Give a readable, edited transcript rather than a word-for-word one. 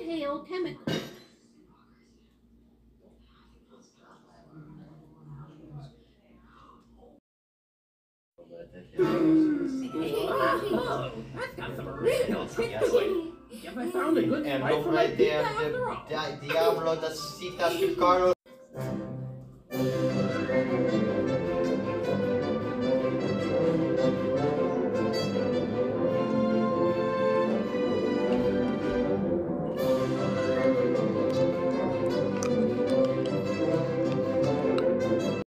inhale chemicals. Whoa, that's got some original kick to it. Yep, I found a good fight for my pizza after all. Diavolo, dat ziet daar Carlo.